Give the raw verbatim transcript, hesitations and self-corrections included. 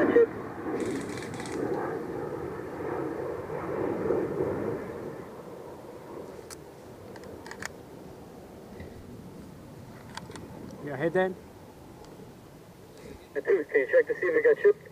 got chip? Yeah, hey Dan. Can you check to see if we got chip?